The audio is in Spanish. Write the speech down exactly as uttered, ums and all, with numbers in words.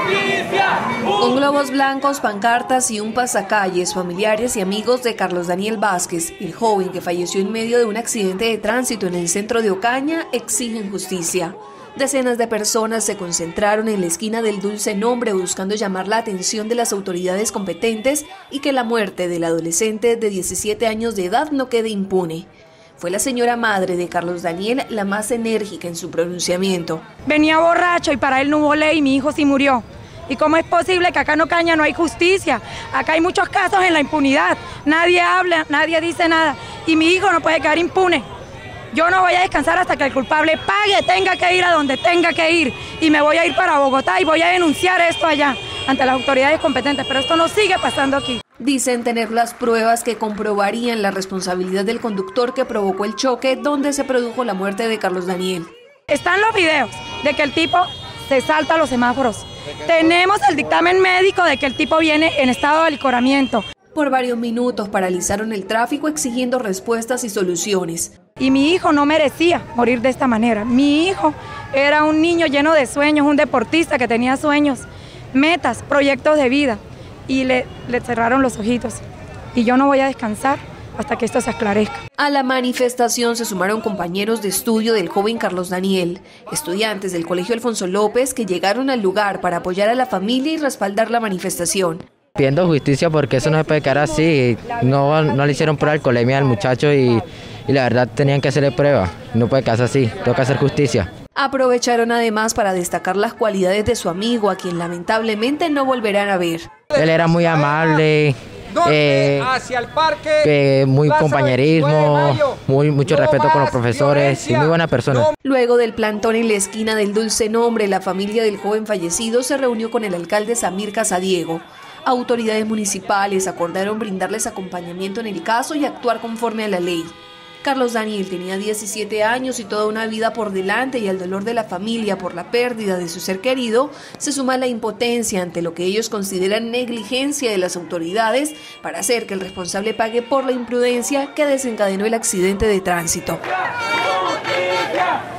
Con globos blancos, pancartas y un pasacalles, familiares y amigos de Carlos Daniel Vázquez, el joven que falleció en medio de un accidente de tránsito en el centro de Ocaña, exigen justicia. Decenas de personas se concentraron en la esquina del Dulce Nombre buscando llamar la atención de las autoridades competentes y que la muerte del adolescente de diecisiete años de edad no quede impune. Fue la señora madre de Carlos Daniel la más enérgica en su pronunciamiento. Venía borracho y para él no hubo ley y mi hijo sí murió. ¿Y cómo es posible que acá en Ocaña no hay justicia? Acá hay muchos casos en la impunidad. Nadie habla, nadie dice nada. Y mi hijo no puede quedar impune. Yo no voy a descansar hasta que el culpable pague, tenga que ir a donde tenga que ir. Y me voy a ir para Bogotá y voy a denunciar esto allá ante las autoridades competentes. Pero esto no sigue pasando aquí. Dicen tener las pruebas que comprobarían la responsabilidad del conductor que provocó el choque donde se produjo la muerte de Carlos Daniel. Están los videos de que el tipo se salta a los semáforos. Tenemos el dictamen médico de que el tipo viene en estado de alicoramiento. Por varios minutos paralizaron el tráfico exigiendo respuestas y soluciones. Y mi hijo no merecía morir de esta manera. Mi hijo era un niño lleno de sueños, un deportista que tenía sueños, metas, proyectos de vida. Y le, le cerraron los ojitos. Y yo no voy a descansar hasta que esto se esclarezca. A la manifestación se sumaron compañeros de estudio del joven Carlos Daniel, estudiantes del Colegio Alfonso López que llegaron al lugar para apoyar a la familia y respaldar la manifestación. Pidiendo justicia porque eso no se puede quedar así, no, no le hicieron prueba de alcoholemia al muchacho y, y la verdad tenían que hacerle prueba, no puede quedarse así, toca hacer justicia. Aprovecharon además para destacar las cualidades de su amigo, a quien lamentablemente no volverán a ver. Él era muy amable, eh, hacia el parque, eh, muy compañerismo, muy, mucho no respeto con los profesores y muy buena persona. No. Luego del plantón en la esquina del Dulce Nombre, la familia del joven fallecido se reunió con el alcalde Samir Casadiego. Autoridades municipales acordaron brindarles acompañamiento en el caso y actuar conforme a la ley. Carlos Daniel tenía diecisiete años y toda una vida por delante, y al dolor de la familia por la pérdida de su ser querido se suma la impotencia ante lo que ellos consideran negligencia de las autoridades para hacer que el responsable pague por la imprudencia que desencadenó el accidente de tránsito.